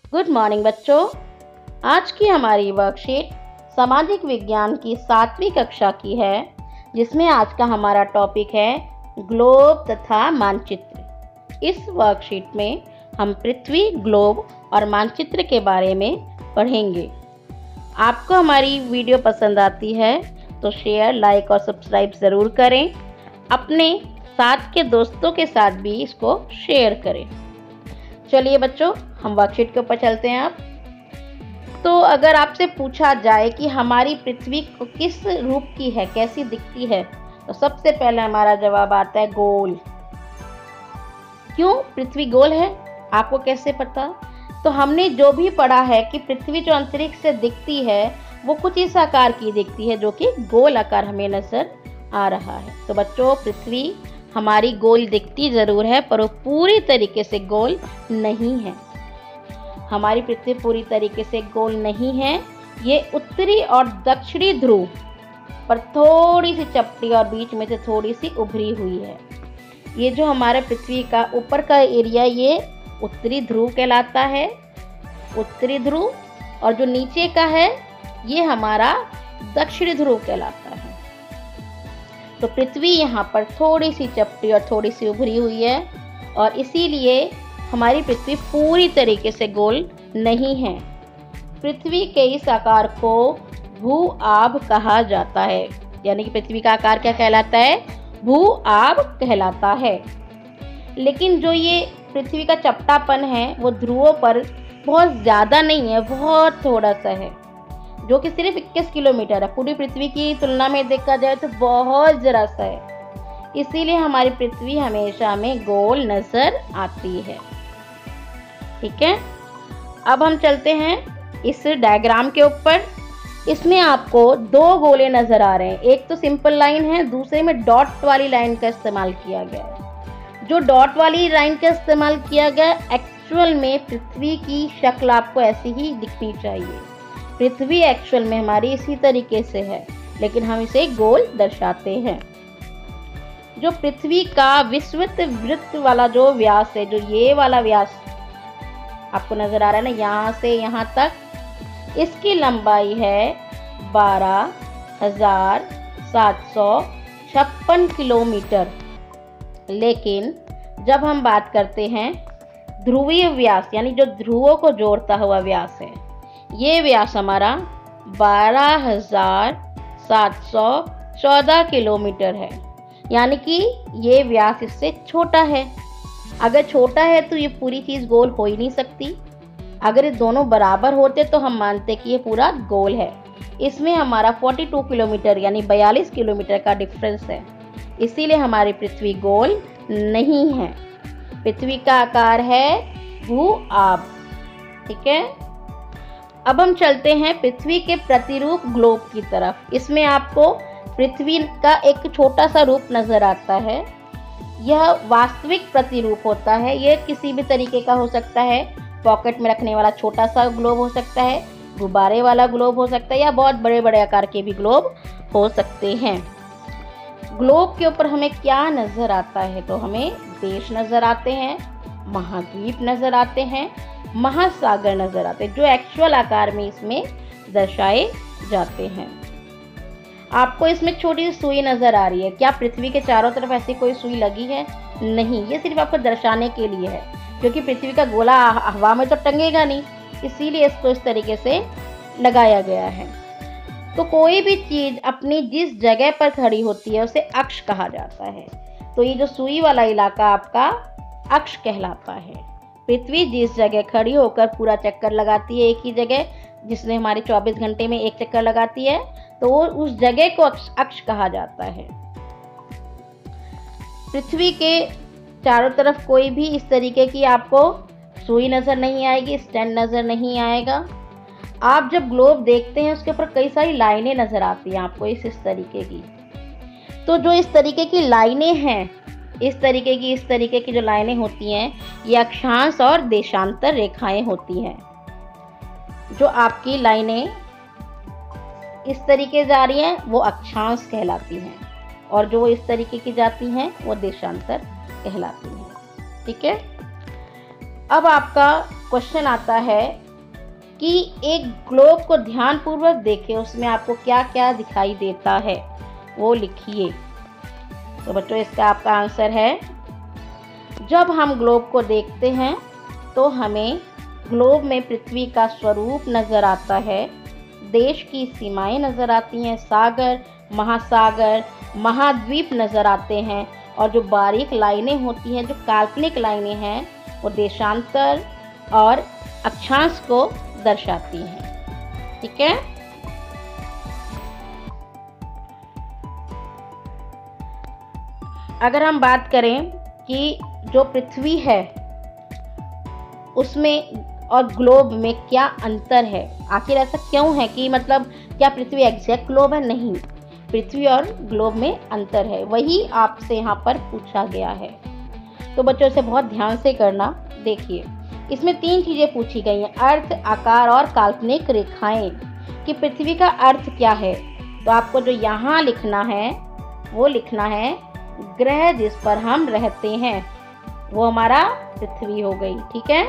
Good morning बच्चों। आज की हमारी वर्कशीट सामाजिक विज्ञान की 7वीं कक्षा की है, जिसमें आज का हमारा टॉपिक है ग्लोब तथा मानचित्र। इस वर्कशीट में हम पृथ्वी, ग्लोब और मानचित्र के बारे में पढ़ेंगे। आपको हमारी वीडियो पसंद आती है तो शेयर, लाइक और सब्सक्राइब ज़रूर करें। अपने साथ के दोस्तों के साथ भी इसको शेयर करें। चलिए बच्चों, हम वर्कशीट के ऊपर चलते हैं। अब तो अगर आपसे पूछा जाए कि हमारी पृथ्वी किस रूप की है, कैसी दिखती है, तो सबसे पहले हमारा जवाब आता है गोल। क्यों पृथ्वी गोल है, आपको कैसे पता? तो हमने जो भी पढ़ा है कि पृथ्वी जो अंतरिक्ष से दिखती है वो कुछ इस आकार की दिखती है, जो कि गोल आकार हमें नजर आ रहा है। तो बच्चों, पृथ्वी हमारी गोल दिखती जरूर है, पर वो पूरी तरीके से गोल नहीं है। हमारी पृथ्वी पूरी तरीके से गोल नहीं है। ये उत्तरी और दक्षिणी ध्रुव पर थोड़ी सी चपटी और बीच में से थोड़ी सी उभरी हुई है। ये जो हमारे पृथ्वी का ऊपर का एरिया, ये उत्तरी ध्रुव कहलाता है, उत्तरी ध्रुव। और जो नीचे का है ये हमारा दक्षिणी ध्रुव कहलाता है। तो पृथ्वी यहाँ पर थोड़ी सी चपटी और थोड़ी सी उभरी हुई है, और इसीलिए हमारी पृथ्वी पूरी तरीके से गोल नहीं है। पृथ्वी के इस आकार को भू-आभ कहा जाता है। यानी कि पृथ्वी का आकार क्या कहलाता है? भू-आभ कहलाता है। लेकिन जो ये पृथ्वी का चपटापन है वो ध्रुवों पर बहुत ज़्यादा नहीं है, बहुत थोड़ा सा है, जो कि सिर्फ 21 किलोमीटर है। पूरी पृथ्वी की तुलना में देखा जाए तो बहुत जरा सा है। इसीलिए हमारी पृथ्वी हमेशा हमें गोल नजर आती है। ठीक है, अब हम चलते हैं इस डायग्राम के ऊपर। इसमें आपको दो गोले नजर आ रहे हैं। एक तो सिंपल लाइन है, दूसरे में डॉट वाली लाइन का इस्तेमाल किया गया है। जो डॉट वाली लाइन का इस्तेमाल किया गया, एक्चुअल में पृथ्वी की शक्ल आपको ऐसी ही दिखनी चाहिए। पृथ्वी एक्चुअल में हमारी इसी तरीके से है, लेकिन हम इसे गोल दर्शाते हैं। जो पृथ्वी का विषुवत वृत्त वाला जो व्यास है, जो ये वाला व्यास आपको नजर आ रहा है ना, यहाँ से यहाँ तक, इसकी लंबाई है 12,756 किलोमीटर। लेकिन जब हम बात करते हैं ध्रुवीय व्यास, यानी जो ध्रुवों को जोड़ता हुआ व्यास है, ये व्यास हमारा 12,714 किलोमीटर है। यानी कि ये व्यास इससे छोटा है। अगर छोटा है तो ये पूरी चीज़ गोल हो ही नहीं सकती। अगर ये दोनों बराबर होते तो हम मानते कि ये पूरा गोल है। इसमें हमारा 42 किलोमीटर यानी 42 किलोमीटर का डिफरेंस है। इसीलिए हमारी पृथ्वी गोल नहीं है। पृथ्वी का आकार है भू-आभ। ठीक है, अब हम चलते हैं पृथ्वी के प्रतिरूप ग्लोब की तरफ। इसमें आपको पृथ्वी का एक छोटा सा रूप नजर आता है। यह वास्तविक प्रतिरूप होता है। यह किसी भी तरीके का हो सकता है। पॉकेट में रखने वाला छोटा सा ग्लोब हो सकता है, गुब्बारे वाला ग्लोब हो सकता है, या बहुत बड़े बड़े आकार के भी ग्लोब हो सकते हैं। ग्लोब के ऊपर हमें क्या नजर आता है? तो हमें देश नजर आते हैं, महाद्वीप नजर आते हैं, महासागर नजर आते हैं, जो एक्चुअल आकार में इसमें दर्शाए जाते हैं। आपको इसमें छोटी सी सुई नजर आ रही है। क्या पृथ्वी के चारों तरफ ऐसी कोई सुई लगी है? नहीं, ये सिर्फ आपको दर्शाने के लिए है, क्योंकि पृथ्वी का गोला हवा में तो टंगेगा नहीं, इसीलिए इसको इस तरीके से लगाया गया है। तो कोई भी चीज अपनी जिस जगह पर खड़ी होती है उसे अक्ष कहा जाता है। तो ये जो सुई वाला इलाका आपका अक्ष कहलाता है। पृथ्वी जिस जगह खड़ी होकर पूरा चक्कर लगाती है एक ही जगह, जिसमें हमारे 24 घंटे में एक चक्कर लगाती है, तो उस जगह को अक्ष कहा जाता है। पृथ्वी के चारों तरफ कोई भी इस तरीके की आपको सुई नजर नहीं आएगी, स्टैंड नजर नहीं आएगा। आप जब ग्लोब देखते हैं उसके ऊपर कई सारी लाइनें नजर आती हैं आपको इस तरीके की। तो जो इस तरीके की लाइनें हैं, इस तरीके की जो लाइनें होती हैं, ये अक्षांश और देशांतर रेखाएं होती हैं। जो आपकी लाइनें इस तरीके जा रही हैं वो अक्षांश कहलाती हैं, और जो इस तरीके की जाती हैं वो देशांतर कहलाती हैं। ठीक है, अब आपका क्वेश्चन आता है कि एक ग्लोब को ध्यानपूर्वक देखें, उसमें आपको क्या क्या दिखाई देता है वो लिखिए। तो बच्चों इसका आपका आंसर है, जब हम ग्लोब को देखते हैं तो हमें ग्लोब में पृथ्वी का स्वरूप नज़र आता है, देश की सीमाएं नज़र आती हैं, सागर, महासागर, महाद्वीप नज़र आते हैं, और जो बारीक लाइनें होती हैं, जो काल्पनिक लाइनें हैं, वो देशांतर और अक्षांश को दर्शाती हैं। ठीक है। अगर हम बात करें कि जो पृथ्वी है उसमें और ग्लोब में क्या अंतर है, आखिर ऐसा क्यों है कि मतलब क्या पृथ्वी एग्जैक्ट ग्लोब है? नहीं, पृथ्वी और ग्लोब में अंतर है, वही आपसे यहाँ पर पूछा गया है। तो बच्चों इसे बहुत ध्यान से करना। देखिए इसमें 3 चीज़ें पूछी गई हैं, अर्थ, आकार और काल्पनिक रेखाएं, कि पृथ्वी का अर्थ क्या है। तो आपको जो यहाँ लिखना है वो लिखना है ग्रह जिस पर हम रहते हैं, वो हमारा पृथ्वी हो गई। ठीक है।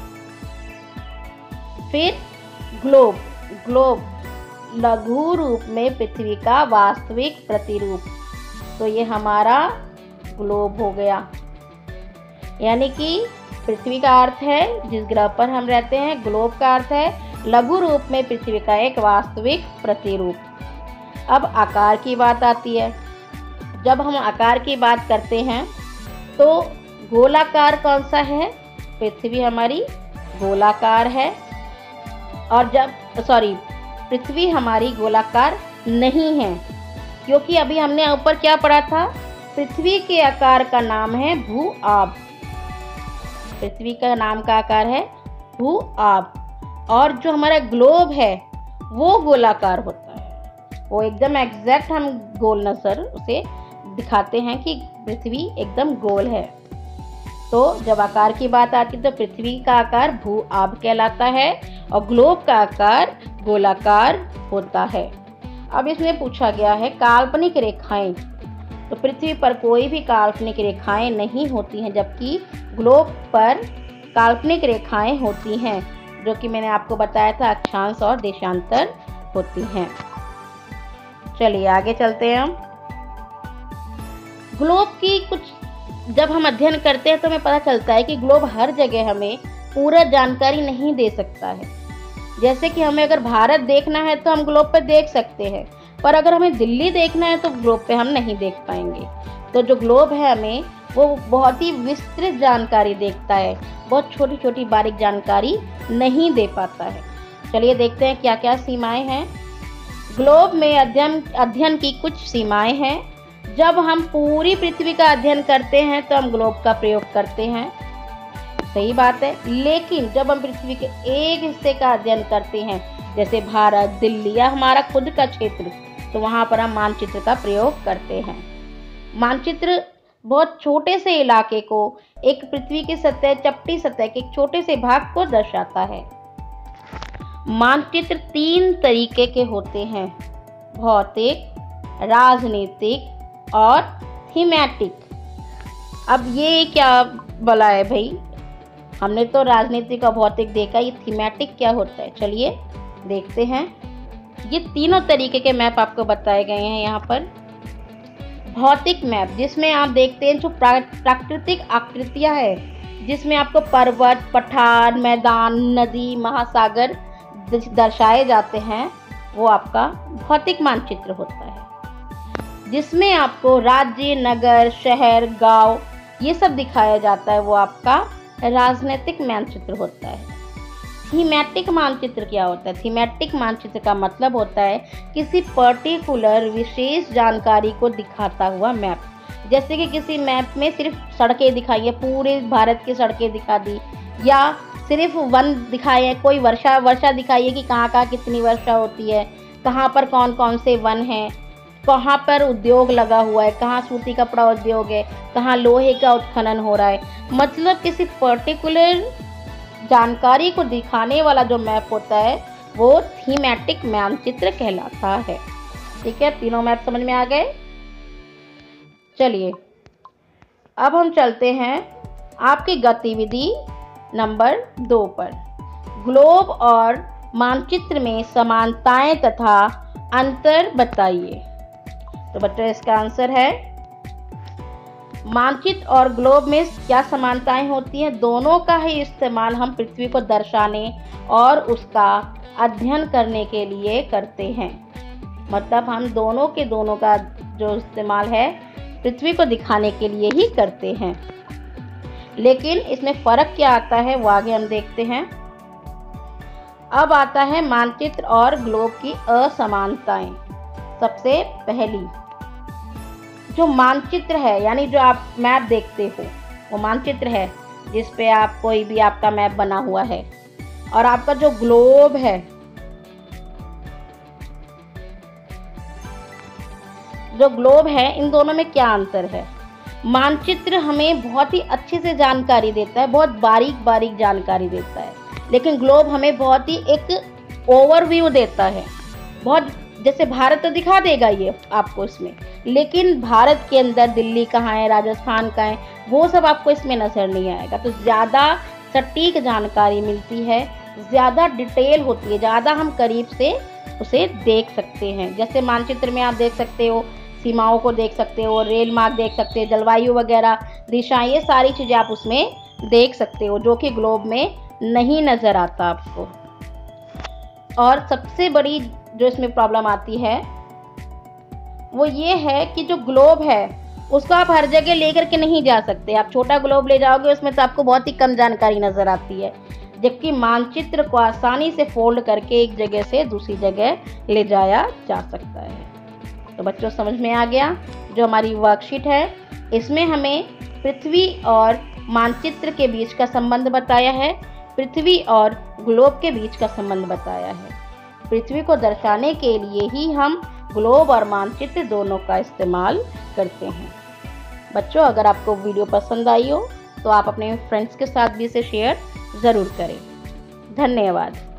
फिर ग्लोब, ग्लोब लघु रूप में पृथ्वी का वास्तविक प्रतिरूप, तो ये हमारा ग्लोब हो गया। यानी कि पृथ्वी का अर्थ है जिस ग्रह पर हम रहते हैं, ग्लोब का अर्थ है लघु रूप में पृथ्वी का एक वास्तविक प्रतिरूप। अब आकार की बात आती है। जब हम आकार की बात करते हैं तो गोलाकार कौन सा है? पृथ्वी हमारी गोलाकार है, और पृथ्वी हमारी गोलाकार नहीं है, क्योंकि अभी हमने ऊपर क्या पढ़ा था, पृथ्वी के आकार का नाम है भू-आब। पृथ्वी का नाम का आकार है भू-आब, और जो हमारा ग्लोब है वो गोलाकार होता है, वो एकदम एग्जैक्ट हम गोल नजर उसे दिखाते हैं कि पृथ्वी एकदम गोल है। तो जब आकार की बात आती है तो पृथ्वी का आकार भू-आब कहलाता है और ग्लोब का आकार गोलाकार होता है। अब इसमें पूछा गया है काल्पनिक रेखाएं, तो पृथ्वी पर कोई भी काल्पनिक रेखाएं नहीं होती हैं, जबकि ग्लोब पर काल्पनिक रेखाएं होती हैं, जो कि मैंने आपको बताया था अक्षांश और देशांतर होती हैं। चलिए आगे चलते हैं हम। ग्लोब की कुछ जब हम अध्ययन करते हैं तो हमें पता चलता है कि ग्लोब हर जगह हमें पूरा जानकारी नहीं दे सकता है। जैसे कि हमें अगर भारत देखना है तो हम ग्लोब पर देख सकते हैं, पर अगर हमें दिल्ली देखना है तो ग्लोब पे हम नहीं देख पाएंगे। तो जो ग्लोब है हमें वो बहुत ही विस्तृत जानकारी देखता है, बहुत छोटी छोटी बारीक जानकारी नहीं दे पाता है। चलिए देखते हैं क्या क्या सीमाएं हैं। ग्लोब में अध्ययन की कुछ सीमाएं हैं। जब हम पूरी पृथ्वी का अध्ययन करते हैं तो हम ग्लोब का प्रयोग करते हैं, सही बात है। लेकिन जब हम पृथ्वी के एक हिस्से का अध्ययन करते हैं, जैसे भारत, दिल्ली या हमारा खुद का क्षेत्र, तो वहाँ पर हम मानचित्र का प्रयोग करते हैं। मानचित्र बहुत छोटे से इलाके को, एक पृथ्वी की सतह, चपटी सतह के एक छोटे से भाग को दर्शाता है। मानचित्र 3 तरीके के होते हैं, भौतिक, राजनीतिक और थीमेटिक। अब ये क्या बोला है भाई, हमने तो राजनीतिक और भौतिक देखा, ये थीमेटिक क्या होता है, चलिए देखते हैं। ये तीनों तरीके के मैप आपको बताए गए हैं यहाँ पर। भौतिक मैप, जिसमें आप देखते हैं जो प्राकृतिक आकृतियाँ है, जिसमें आपको पर्वत, पठार, मैदान, नदी, महासागर दर्शाए जाते हैं, वो आपका भौतिक मानचित्र होता है। जिसमें आपको राज्य, नगर, शहर, गांव ये सब दिखाया जाता है, वो आपका राजनीतिक मानचित्र होता है। थीमेटिक मानचित्र क्या होता है? थीमेटिक मानचित्र का मतलब होता है किसी पर्टिकुलर विशेष जानकारी को दिखाता हुआ मैप। जैसे कि किसी मैप में सिर्फ सड़कें दिखाई है, पूरे भारत की सड़कें दिखा दी, या सिर्फ वन दिखाए हैं, कोई वर्षा दिखाई है कि कहाँ कितनी वर्षा होती है, कहाँ पर कौन कौन से वन हैं, कहाँ पर उद्योग लगा हुआ है, कहाँ सूती कपड़ा उद्योग है, कहाँ लोहे का उत्खनन हो रहा है। मतलब किसी पर्टिकुलर जानकारी को दिखाने वाला जो मैप होता है वो थीमेटिक मानचित्र कहलाता है। ठीक है, तीनों मैप समझ में आ गए। चलिए अब हम चलते हैं आपकी गतिविधि नंबर 2 पर। ग्लोब और मानचित्र में समानताएं तथा अंतर बताइए। तो बच्चों इसका आंसर है, मानचित्र और ग्लोब में क्या समानताएं होती हैं? दोनों का ही इस्तेमाल हम पृथ्वी को दर्शाने और उसका अध्ययन करने के लिए करते हैं। मतलब हम दोनों का जो इस्तेमाल है पृथ्वी को दिखाने के लिए ही करते हैं। लेकिन इसमें फ़र्क क्या आता है वो आगे हम देखते हैं। अब आता है मानचित्र और ग्लोब की असमानताएं। सबसे पहली, जो मानचित्र है यानी जो आप मैप देखते हो वो मानचित्र है जिस पे आप कोई भी आपका मैप बना हुआ है, और आपका जो ग्लोब है, इन दोनों में क्या अंतर है? मानचित्र हमें बहुत ही अच्छे से जानकारी देता है, बहुत बारीक बारीक जानकारी देता है, लेकिन ग्लोब हमें बहुत ही एक ओवरव्यू देता है। बहुत जैसे भारत तो दिखा देगा ये आपको इसमें, लेकिन भारत के अंदर दिल्ली कहाँ है, राजस्थान कहाँ है, वो सब आपको इसमें नज़र नहीं आएगा। तो ज़्यादा सटीक जानकारी मिलती है, ज़्यादा डिटेल होती है, ज़्यादा हम करीब से उसे देख सकते हैं। जैसे मानचित्र में आप देख सकते हो, सीमाओं को देख सकते हो, रेल मार्ग देख सकते हो, जलवायु वगैरह, दिशाएं, ये सारी चीज़ें आप उसमें देख सकते हो, जो कि ग्लोब में नहीं नज़र आता आपको। और सबसे बड़ी जो इसमें प्रॉब्लम आती है वो ये है कि जो ग्लोब है उसको आप हर जगह लेकर के नहीं जा सकते। आप छोटा ग्लोब ले जाओगे उसमें तो आपको बहुत ही कम जानकारी नज़र आती है, जबकि मानचित्र को आसानी से फोल्ड करके एक जगह से दूसरी जगह ले जाया जा सकता है। तो बच्चों समझ में आ गया? जो हमारी वर्कशीट है इसमें हमें पृथ्वी और मानचित्र के बीच का संबंध बताया है, पृथ्वी और ग्लोब के बीच का संबंध बताया है। पृथ्वी को दर्शाने के लिए ही हम ग्लोब और मानचित्र दोनों का इस्तेमाल करते हैं। बच्चों अगर आपको वीडियो पसंद आई हो तो आप अपने फ्रेंड्स के साथ भी इसे शेयर ज़रूर करें। धन्यवाद।